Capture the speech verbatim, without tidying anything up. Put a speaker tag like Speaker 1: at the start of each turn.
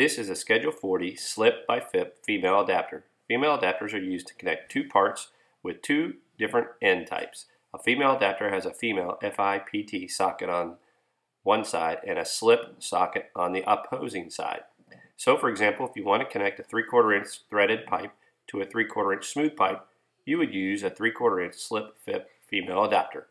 Speaker 1: This is a Schedule forty slip by Fipt female adapter. Female adapters are used to connect two parts with two different end types. A female adapter has a female Fipt socket on one side and a slip socket on the opposing side. So for example, if you want to connect a three quarter inch threaded pipe to a three quarter inch smooth pipe, you would use a three quarter inch slip Fipt female adapter.